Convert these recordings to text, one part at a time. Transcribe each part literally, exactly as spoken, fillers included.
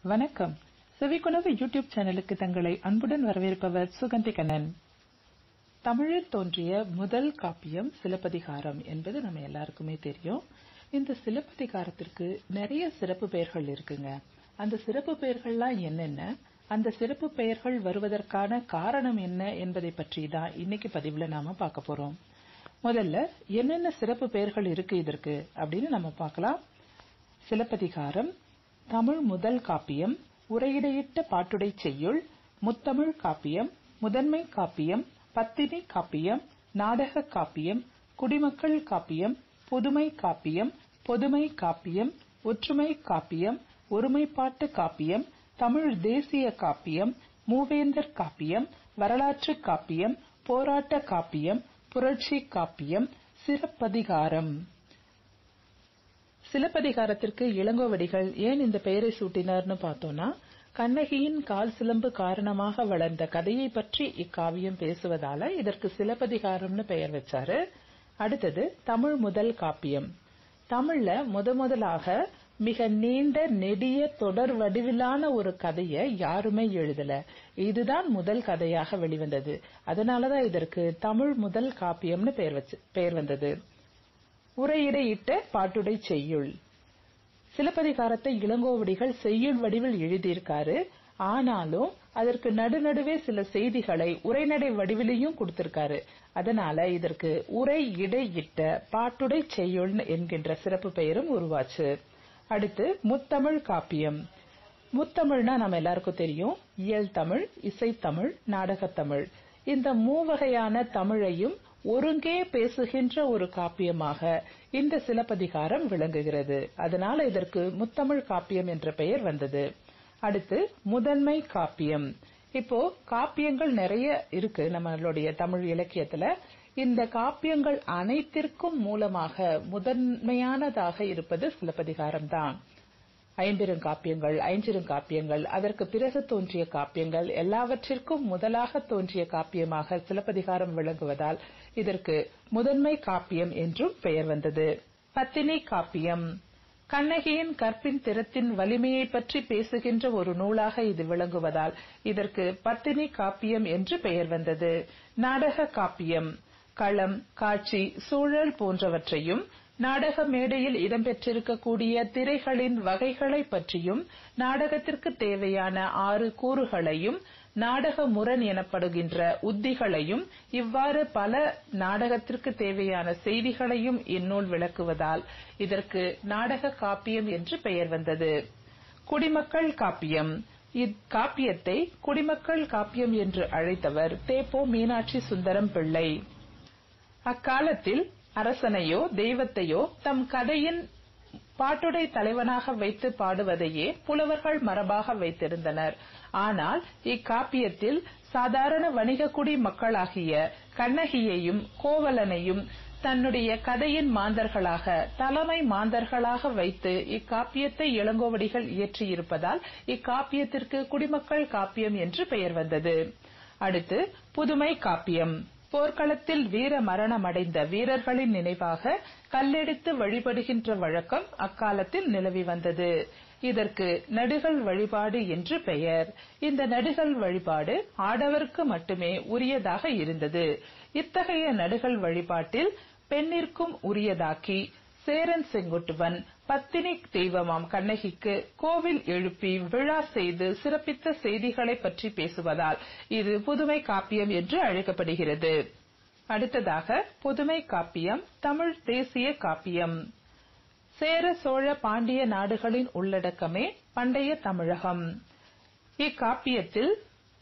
வணக்கம். செவிக்குணவு யூடியூப் சேனலுக்கு தங்களை அன்புடன் வரவேற்பவர் சுகந்தி கண்ணன். தமிழில் தோன்றிய முதல் காப்பியம் சிலப்பதிகாரம் என்பது நம்ம எல்லாருக்குமே தெரியும். இந்த சிலப்பதிகாரத்திற்கு நிறைய சிறப்பு பெயர்கள் இருக்குங்க. அந்த சிறப்பு பெயர்கள்லாம் என்னென்ன, அந்த சிறப்பு பெயர்கள் வருவதற்கான காரணம் என்ன என்பதை பற்றி தான் இன்னைக்கு பதிவுல நாம பார்க்க போறோம். முதல்ல என்னென்ன சிறப்பு பெயர்கள் இருக்கு இதற்கு அப்படின்னு நம்ம பார்க்கலாம். சிலப்பதிகாரம் தமிழ் முதல் காப்பியம், உரையிடையிட்ட பாட்டுடை செய்யுள், முத்தமிழ் காப்பியம், முதன்மை காப்பியம், பத்தினி காப்பியம், நாடக காப்பியம், குடிமக்கள் காப்பியம், புதுமை காப்பியம், பொதுமை காப்பியம், ஒற்றுமை காப்பியம், ஒருமைப்பாட்டு காப்பியம், தமிழ் தேசிய காப்பியம், மூவேந்தர் காப்பியம், வரலாற்று காப்பியம், போராட்ட காப்பியம், புரட்சி காப்பியம், சிலப்பதிகாரம். சிலப்பதிகாரத்திற்கு இளங்கோவடிகள் ஏன் இந்த பெயரை சூட்டினார்னு பார்த்தோம்னா, கண்ணகியின் கால் சிலம்பு காரணமாக வளர்ந்த கதையை பற்றி இக்காவியம் பேசுவதால இதற்கு சிலப்பதிகாரம்னு பெயர் வச்சாரு. அடுத்தது தமிழ் முதல் காப்பியம். தமிழ்ல முத முதலாக மிக நீண்ட நெடிய தொடர் வடிவிலான ஒரு கதையை யாருமே எழுதல. இதுதான் முதல் கதையாக வெளிவந்தது. அதனாலதான் இதற்கு தமிழ் முதல் காப்பியம்னு பெயர் வச்சு பெயர் வந்தது. உரையிடையிட்ட பாட்டுடை செய்யுள். சிலப்பதிகாரத்தை இளங்கோவடிகள் செய்யுள் வடிவில் எழுதியிருக்காரு. ஆனாலும் அதற்கு நடுநடுவே சில செய்திகளை உரைநடை வடிவிலையும் கொடுத்திருக்காரு. அதனால இதற்கு உரை இடையிட்ட பாட்டுடை செய்யுள் என்கின்ற சிறப்பு பெயரும் உருவாச்சு. அடுத்து முத்தமிழ் காப்பியம். முத்தமிழ்னா நம்ம எல்லாருக்கும் தெரியும். இயல் தமிழ், இசைத்தமிழ், நாடகத்தமிழ். இந்த மூவகையான தமிழையும் ஒருங்கே பேசுகின்ற ஒரு காப்பியமாக இந்த சிலப்பதிகாரம் விளங்குகிறது. அதனால இதற்கு முத்தமிழ் காப்பியம் என்ற பெயர் வந்தது. அடுத்து முதன்மை காப்பியம். இப்போ காப்பியங்கள் நிறைய இருக்கு நம்மளுடைய தமிழ் இலக்கியத்துல. இந்த காப்பியங்கள் அனைத்திற்கும் மூலமாக முதன்மையானதாக இருப்பது சிலப்பதிகாரம் தான். ஐம்பெருங்காப்பியங்கள், ஐஞ்சிறுகாப்பியங்கள், அதற்கு பிறகு தோன்றிய காப்பியங்கள் எல்லாவற்றிற்கும் முதலாக தோன்றிய காப்பியமாக சிலப்பதிகாரம் விளங்குவதால் இதற்கு முதன்மை காப்பியம் என்றும் பெயர் வந்தது. பத்தினி காப்பியம். கண்ணகியின் கற்பின் திறத்தின் வலிமையை பற்றி பேசுகின்ற ஒரு நூலாக இது விளங்குவதால் இதற்கு பத்தினி காப்பியம் என்று பெயர் வந்தது. நாடக காப்பியம். களம், காட்சி, சூழல் போன்றவற்றையும் நாடக மேடையில் இடம்பெற்றிருக்கக்கூடிய திரைகளின் வகைகளை பற்றியும் நாடகத்திற்கு தேவையான ஆறு கூறுகளையும் நாடக முரண் எனப்படுகின்ற உத்திகளையும் இவ்வாறு பல நாடகத்திற்கு தேவையான செய்திகளையும் இந்நூல் விளக்குவதால் இதற்கு நாடக காப்பியம் என்று பெயர் வந்தது. குடிமக்கள் காப்பியம். இக்காப்பியத்தை குடிமக்கள் காப்பியம் என்று அழைத்தவர் தேப்போ மீனாட்சி சுந்தரம் பிள்ளை. அக்காலத்தில் அரசனையோ தெய்வத்தையோ தம் கதையின் பாட்டுடை தலைவனாக வைத்து பாடுவதையே புலவர்கள் மரபாக வைத்திருந்தனர். ஆனால் இக்காப்பியத்தில் சாதாரண வணிக குடி மக்களாகிய கண்ணகியையும் கோவலனையும் தன்னுடைய கதையின் மாந்தர்களாக, தலைமை மாந்தர்களாக வைத்து இக்காப்பியத்தை இளங்கோவடிகள் இயற்றியிருப்பதால் இக்காப்பியத்திற்கு குடிமக்கள் காப்பியம் என்று பெயர் வந்தது. அடுத்து புதுமை காப்பியம். போர்க்களத்தில் வீர மரணமடைந்த வீரர்களின் நினைவாக கல்லெடுத்து வழிபடுகின்ற வழக்கம் அக்காலத்தில் நிலவி வந்தது. இதற்கு நடுகள் வழிபாடு என்று பெயர். இந்த நடுகள் வழிபாடு ஆடவருக்கு மட்டுமே உரியதாக இருந்தது. இத்தகைய நடுகள் வழிபாட்டில் பெண்ணிற்கும் உரியதாக்கி சேரன் செங்குட்டுவன் பத்தினி தெய்வமாம் கண்ணகிக்கு கோவில் எழுப்பி விழா செய்து சிறப்பித்த செய்திகளை பற்றி பேசுவதால் இது புதுமை காப்பியம் என்று அழைக்கப்படுகிறது. அடுத்ததாக புதுமை காப்பியம் தமிழ் தேசிய காப்பியம். சேர சோழ பாண்டிய நாடுகளின் உள்ளடக்கமே பண்டைய தமிழகம். இக்காப்பியத்தில்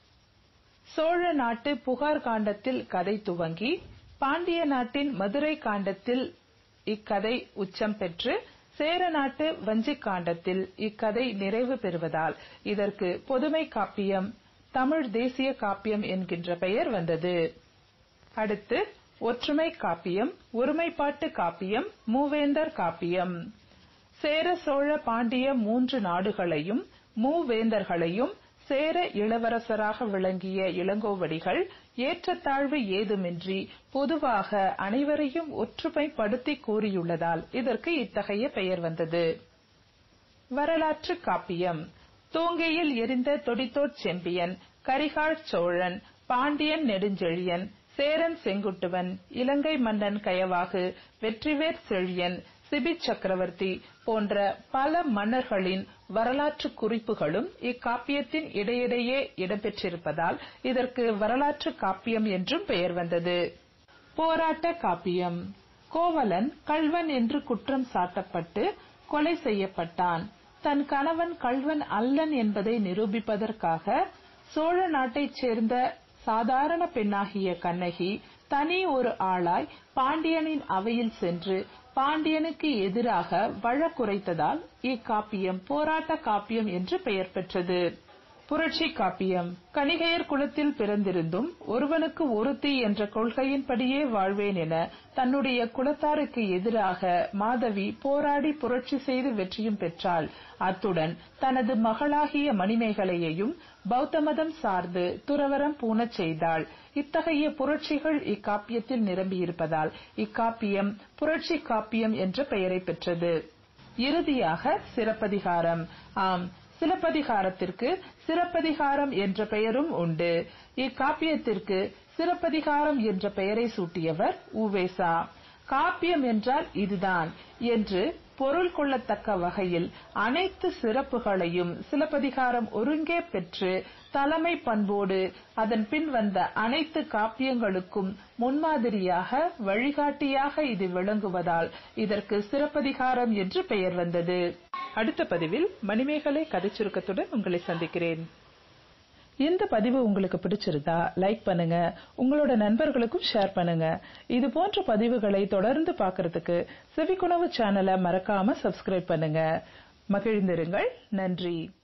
சோழ நாட்டு புகார் காண்டத்தில் கதை துவங்கி பாண்டிய நாட்டின் மதுரை காண்டத்தில் இக்கதை உச்சம் பெற்று சேர நாட்டு வஞ்சி காண்டத்தில் இக்கதை நிறைவு பெறுவதால் இதற்கு பொதுமை காப்பியம் தமிழ் தேசிய காப்பியம் என்கின்ற பெயர் வந்தது. அடுத்து ஒற்றுமை காப்பியம், ஒருமைப்பாட்டு காப்பியம், மூவேந்தர் காப்பியம். சேர சோழ பாண்டிய மூன்று நாடுகளையும் மூவேந்தர்களையும் சேர இளவரசராக விளங்கிய இளங்கோவடிகள் ஏற்றத்தாழ்வு ஏதுமின்றி பொதுவாக அனைவரையும் ஒற்றுமைப்படுத்தி கூறியுள்ளதால் இதற்கு இத்தகைய பெயர் வந்தது. வரலாற்று காப்பியம். தூங்கையில் எரிந்த தொடித்தோட் செம்பியன், கரிகால் சோழன், பாண்டியன் நெடுஞ்செழியன், சேரன் செங்குட்டுவன், இலங்கை மன்னன் கயவாகு, வெற்றிவேற் செழியன், சிபி சக்கரவர்த்தி போன்ற பல மன்னர்களின் வரலாற்று குறிப்புகளும் இக்காப்பியத்தின் இடையிடையே இடம்பெற்றிருப்பதால் இதற்கு வரலாற்று காப்பியம் என்றும் பெயர் வந்தது. போராட்ட காப்பியம். கோவலன் கள்வன் என்று குற்றம் சாட்டப்பட்டு கொலை செய்யப்பட்டான். தன் கணவன் கள்வன் அல்லன் என்பதை நிரூபிப்பதற்காக சோழ நாட்டைச் சேர்ந்த சாதாரண பெண்ணாகிய கண்ணகி தனி ஒரு ஆளாய் பாண்டியனின் அவையில் சென்று பாண்டியனுக்கு எதிராக வழக்குரைத்ததால் இக்காப்பியம் போராட்ட காப்பியம் என்று பெயர் பெற்றது. புரட்சி காப்பியம். கணிகையர் குலத்தில் பிறந்திருந்தும் ஒருவனுக்கு ஒருத்தி என்ற கொள்கையின்படியே வாழ்வேன் என தன்னுடைய குலத்தாருக்கு எதிராக மாதவி போராடி புரட்சி செய்து வெற்றியும் பெற்றாள். அத்துடன் தனது மகளாகிய மணிமேகலையையும் பௌத்த மதம் சார்ந்து துறவரம் பூணச் செய்தாள். இத்தகைய புரட்சிகள் இக்காப்பியத்தில் நிரம்பியிருப்பதால் இக்காப்பியம் புரட்சி காப்பியம் என்ற பெயரை பெற்றது. இறுதியாக சிலப்பதிகாரம். ஆம், சிலப்பதிகாரத்திற்கு சிலப்பதிகாரம் என்ற பெயரும் உண்டு. இக்காப்பியத்திற்கு சிலப்பதிகாரம் என்ற பெயரை சூட்டியவர் உவேசா. காப்பியம் என்றால் இதுதான் என்று பொருள் கொள்ளத்தக்க வகையில் அனைத்து சிறப்புகளையும் சிலப்பதிகாரம் ஒருங்கே பெற்று தலைமை பண்போடு அதன் பின் வந்த அனைத்து காப்பியங்களுக்கும் முன்மாதிரியாக வழிகாட்டியாக இது விளங்குவதால் இதற்கு சிலப்பதிகாரம் என்று பெயர் வந்தது. அடுத்த பதிவில் மணிமேகலை கதை சுருக்கத்துடன் உங்களை சந்திக்கிறேன். இந்த பதிவு உங்களுக்கு பிடிச்சிருந்தா லைக் பண்ணுங்க, உங்களோட நண்பர்களுக்கும் ஷேர் பண்ணுங்க. இது போன்ற பதிவுகளை தொடர்ந்து பார்க்கறதுக்கு செவிக்குணவு சேனலை மறக்காம சப்ஸ்கிரைப் பண்ணுங்க. மகிழ்ந்திருங்கள். நன்றி.